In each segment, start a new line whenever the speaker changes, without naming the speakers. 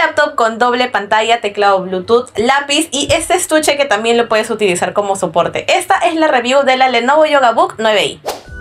laptop con doble pantalla, teclado Bluetooth, lápiz y este estuche que también lo puedes utilizar como soporte. Esta es la review de la Lenovo Yoga Book 9i.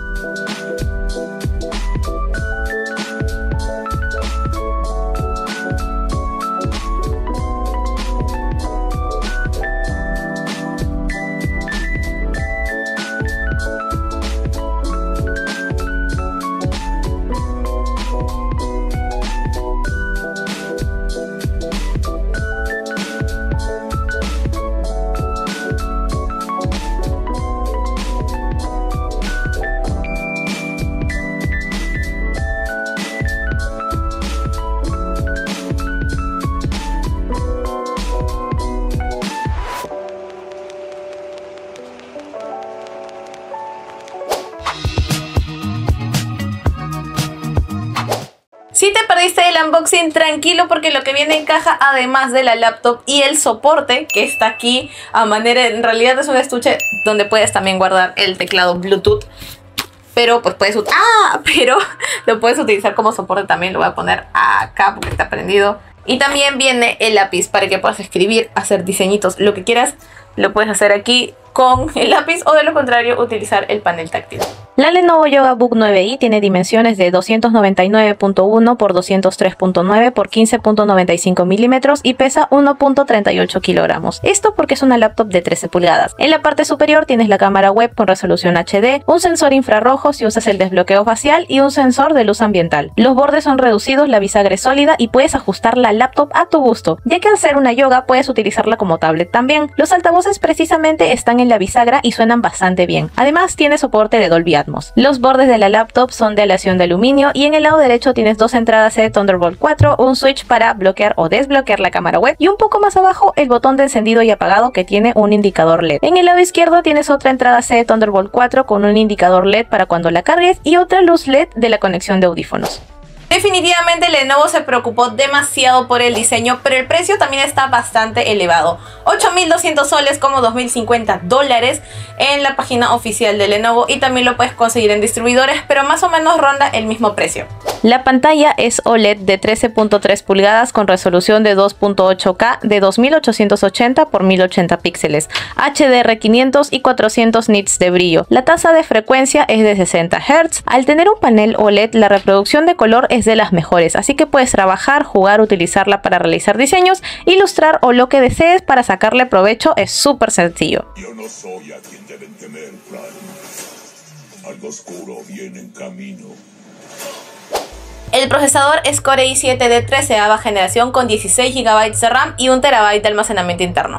Si te perdiste el unboxing, tranquilo, porque lo que viene en caja, además de la laptop y el soporte que está aquí a manera, en realidad es un estuche donde puedes también guardar el teclado Bluetooth, pero pues pero lo puedes utilizar como soporte también. Lo voy a poner acá porque está prendido. Y también viene el lápiz para que puedas escribir, hacer diseñitos, lo que quieras, lo puedes hacer aquí con el lápiz, o de lo contrario utilizar el panel táctil.
La Lenovo Yoga Book 9i tiene dimensiones de 299.1 por 203.9 por 15.95 milímetros y pesa 1.38 kilogramos. Esto porque es una laptop de 13 pulgadas. En la parte superior tienes la cámara web con resolución HD, un sensor infrarrojo si usas el desbloqueo facial y un sensor de luz ambiental. Los bordes son reducidos, la bisagra es sólida y puedes ajustar la laptop a tu gusto, ya que al ser una yoga puedes utilizarla como tablet también. Los altavoces precisamente están en la bisagra y suenan bastante bien. Además tiene soporte de Dolby Atmos. Los bordes de la laptop son de aleación de aluminio y en el lado derecho tienes dos entradas de Thunderbolt 4, un switch para bloquear o desbloquear la cámara web y un poco más abajo el botón de encendido y apagado que tiene un indicador LED. En el lado izquierdo tienes otra entrada C de Thunderbolt 4 con un indicador LED para cuando la cargues y otra luz LED de la conexión de audífonos.
Definitivamente Lenovo se preocupó demasiado por el diseño, pero el precio también está bastante elevado. 8.200 soles, como $2.050 en la página oficial de Lenovo, y también lo puedes conseguir en distribuidores, pero más o menos ronda el mismo precio.
La pantalla es OLED de 13.3 pulgadas con resolución de 2.8K de 2880 por 1080 píxeles, HDR500 y 400 nits de brillo. La tasa de frecuencia es de 60 Hz. Al tener un panel OLED, la reproducción de color es de las mejores, así que puedes trabajar, jugar, utilizarla para realizar diseños, ilustrar o lo que desees. Para sacarle provecho es súper sencillo.
Yo no soy a quien deben temer, Fran. Algo oscuro viene en camino.
El procesador es Core i7 de 13ª generación con 16 GB de RAM y 1 TB de almacenamiento interno.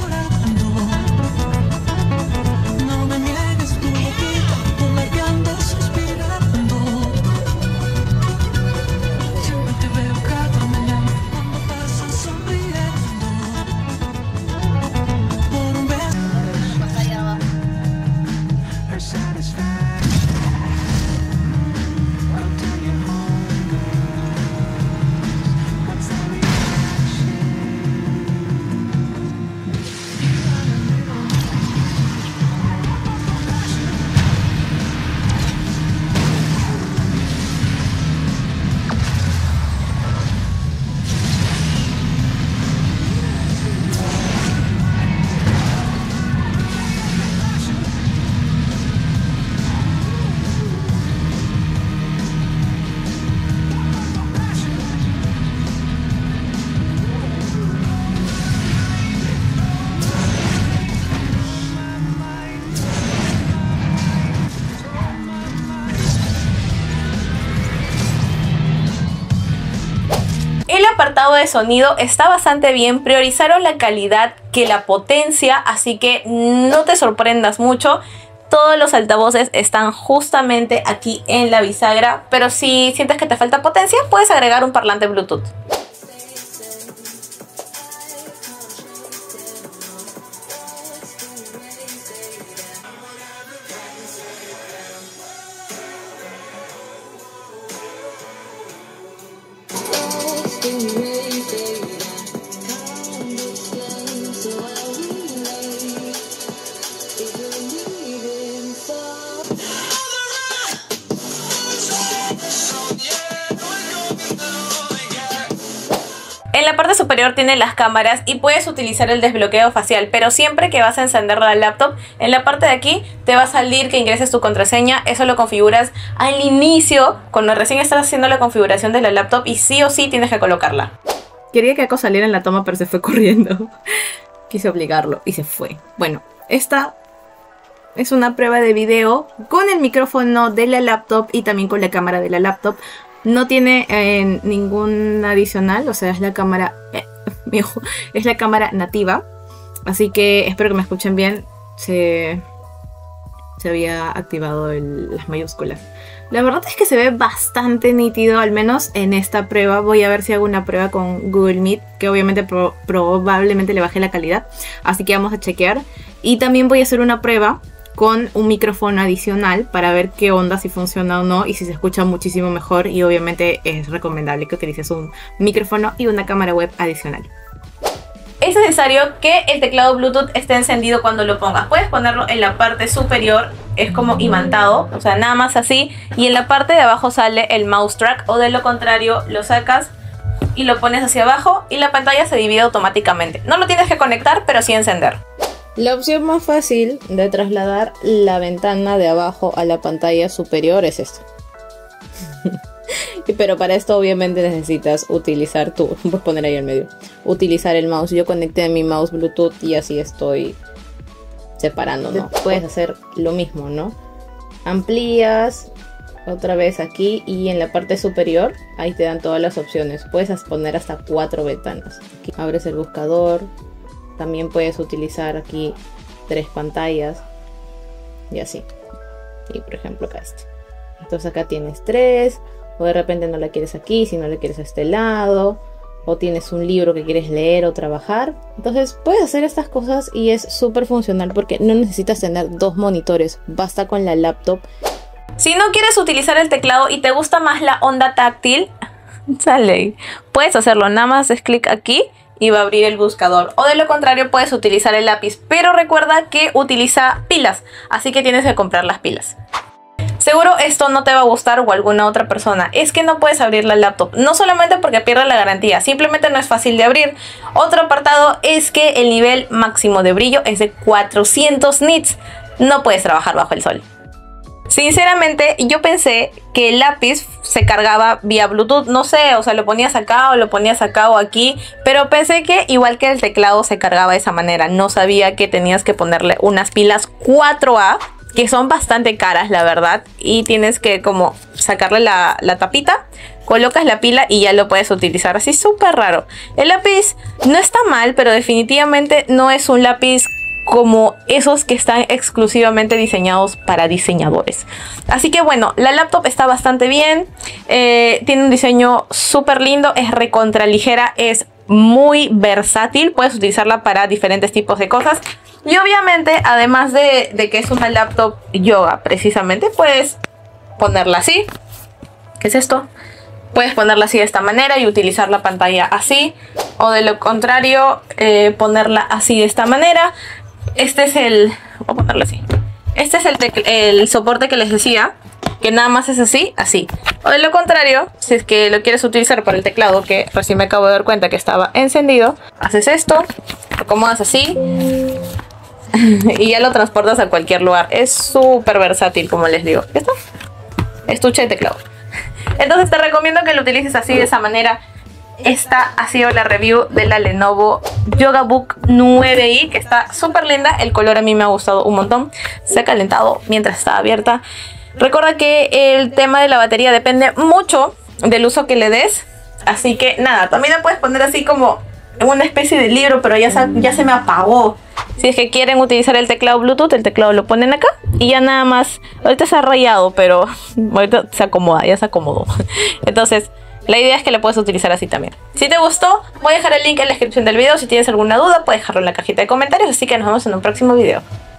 El apartado de sonido está bastante bien, priorizaron la calidad que la potencia, así que no te sorprendas mucho. Todos los altavoces están justamente aquí en la bisagra, pero si sientes que te falta potencia, puedes agregar un parlante Bluetooth. En la parte superior tiene las cámaras y puedes utilizar el desbloqueo facial, pero siempre que vas a encender la laptop, en la parte de aquí te va a salir que ingreses tu contraseña. Eso lo configuras al inicio, cuando recién estás haciendo la configuración de la laptop, y sí o sí tienes que colocarla. Quería que Ako saliera en la toma, pero se fue corriendo. Quise obligarlo y se fue. Bueno, esta es una prueba de video con el micrófono de la laptop y también con la cámara de la laptop. No tiene ningún adicional, o sea, es la cámara, es la cámara nativa. Así que espero que me escuchen bien. Se había activado las mayúsculas. La verdad es que se ve bastante nítido, al menos en esta prueba. Voy a ver si hago una prueba con Google Meet, que obviamente probablemente le baje la calidad. Así que vamos a chequear. Y también voy a hacer una prueba con un micrófono adicional para ver qué onda, si funciona o no y si se escucha muchísimo mejor. Y obviamente es recomendable que utilices un micrófono y una cámara web adicional. Es necesario que el teclado Bluetooth esté encendido cuando lo pongas. Puedes ponerlo en la parte superior, es como imantado, o sea, nada más así. Y en la parte de abajo sale el mouse track, o de lo contrario lo sacas y lo pones hacia abajo y la pantalla se divide automáticamente. No lo tienes que conectar, pero sí encender. La opción más fácil de trasladar la ventana de abajo a la pantalla superior es esta. Pero para esto obviamente necesitas utilizar puedes poner ahí en medio, utilizar el mouse. Yo conecté mi mouse Bluetooth y así estoy separando, ¿no? Puedes hacer lo mismo, ¿no? Amplías otra vez aquí y en la parte superior ahí te dan todas las opciones. Puedes poner hasta 4 ventanas. Aquí abres el buscador. También puedes utilizar aquí 3 pantallas y así. Y por ejemplo acá Entonces acá tienes 3. O de repente no la quieres aquí, si no la quieres a este lado. O tienes un libro que quieres leer o trabajar. Entonces puedes hacer estas cosas y es súper funcional porque no necesitas tener 2 monitores. Basta con la laptop. Si no quieres utilizar el teclado y te gusta más la onda táctil, puedes hacerlo. Nada más es clic aquí y va a abrir el buscador. O de lo contrario puedes utilizar el lápiz. Pero recuerda que utiliza pilas. Así que tienes que comprar las pilas. Seguro esto no te va a gustar o alguna otra persona. Es que no puedes abrir la laptop. No solamente porque pierde la garantía. Simplemente no es fácil de abrir. Otro apartado es que el nivel máximo de brillo es de 400 nits. No puedes trabajar bajo el sol. Sinceramente yo pensé que el lápiz se cargaba vía Bluetooth, no sé, o sea, lo ponías acá o lo ponías acá o aquí, pero pensé que igual que el teclado se cargaba de esa manera. No sabía que tenías que ponerle unas pilas 4A, que son bastante caras la verdad, y tienes que como sacarle la tapita, colocas la pila y ya lo puedes utilizar. Así súper raro. El lápiz no está mal, pero definitivamente no es un lápiz como esos que están exclusivamente diseñados para diseñadores. Así que bueno, la laptop está bastante bien, tiene un diseño súper lindo, es recontra ligera, es muy versátil, puedes utilizarla para diferentes tipos de cosas. Y obviamente, además de que es una laptop yoga precisamente, puedes ponerla así. ¿Qué es esto? Puedes ponerla así de esta manera y utilizar la pantalla así, o de lo contrario ponerla así de esta manera. Este es voy a ponerlo así. Este es el soporte que les decía, que nada más es así, así. O de lo contrario, si es que lo quieres utilizar para el teclado, que recién me acabo de dar cuenta que estaba encendido, haces esto, lo acomodas así y ya lo transportas a cualquier lugar. Es súper versátil, como les digo. ¿Ya está? Estuche de teclado. Entonces te recomiendo que lo utilices así, de esa manera. Esta ha sido la review de la Lenovo Yogabook 9i, que está súper linda. El color a mí me ha gustado un montón. Se ha calentado mientras estaba abierta. Recuerda que el tema de la batería depende mucho del uso que le des. Así que nada, también la puedes poner así como en una especie de libro, pero ya se me apagó. Si es que quieren utilizar el teclado Bluetooth, el teclado lo ponen acá y ya nada más. Ahorita se ha rayado, pero ahorita se acomoda, ya se acomodó. Entonces la idea es que la puedes utilizar así también. Si te gustó, voy a dejar el link en la descripción del video. Si tienes alguna duda, puedes dejarlo en la cajita de comentarios. Así que nos vemos en un próximo video.